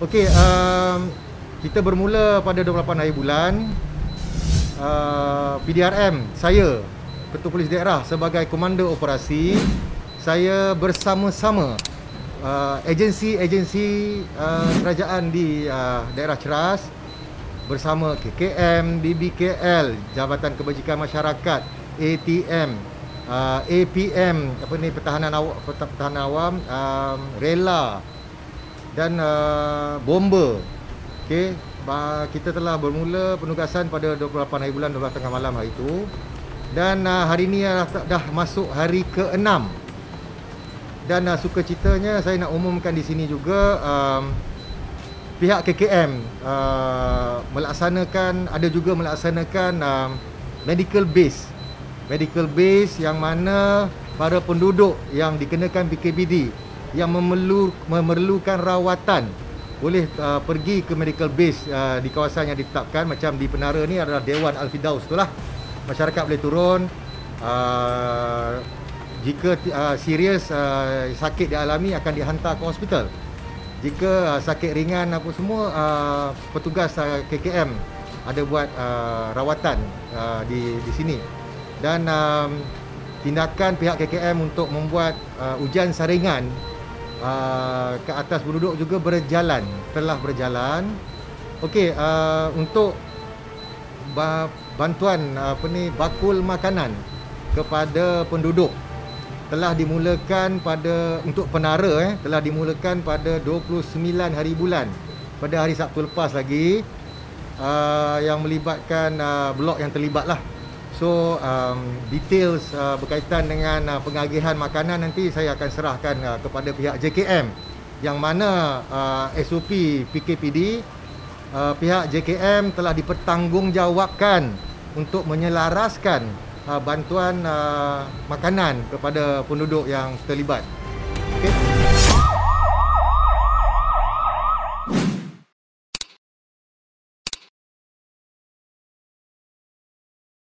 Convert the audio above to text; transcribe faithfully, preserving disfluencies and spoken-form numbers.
Okey, um, kita bermula pada dua puluh lapan hari bulan. uh, P D R M, saya Ketua Polis Daerah sebagai Komando Operasi, saya bersama-sama uh, agensi-agensi uh, kerajaan di uh, daerah Ceras bersama K K M, B B K L, Jabatan Kebajikan Masyarakat, A T M, uh, A P M, apa ni, Pertahanan Awam, Pertahanan Awam, um, Rela dan uh, bomba. Okey, kita telah bermula penugasan pada dua puluh lapan hari bulan dua belas tengah malam hari itu. Dan uh, hari ini dah, dah masuk hari keenam. Dan uh, sukacitanya saya nak umumkan di sini juga, um, pihak K K M uh, melaksanakan, ada juga melaksanakan um, medical base. Medical base yang mana para penduduk yang dikenakan B K P D yang memerlu, memerlukan rawatan boleh uh, pergi ke medical base uh, di kawasan yang ditetapkan. Macam di Penara ni adalah Dewan Al-Firdaus tu lah. Masyarakat boleh turun. uh, Jika uh, serius uh, sakit dialami akan dihantar ke hospital. Jika uh, sakit ringan apa semua, uh, petugas uh, K K M ada buat uh, rawatan uh, di, di sini. Dan um, tindakan pihak K K M untuk membuat uh, ujian saringan Uh, ke atas penduduk juga berjalan, telah berjalan. Okey, uh, untuk ba bantuan apa ni, bakul makanan kepada penduduk telah dimulakan pada, untuk Penara eh telah dimulakan pada dua puluh sembilan hari bulan, pada hari Sabtu lepas lagi, uh, yang melibatkan uh, blok yang terlibat lah. So um, details uh, berkaitan dengan uh, pengagihan makanan nanti saya akan serahkan uh, kepada pihak J K M, yang mana uh, S O P P K P D, uh, pihak J K M telah dipertanggungjawabkan untuk menyelaraskan uh, bantuan uh, makanan kepada penduduk yang terlibat. Okay.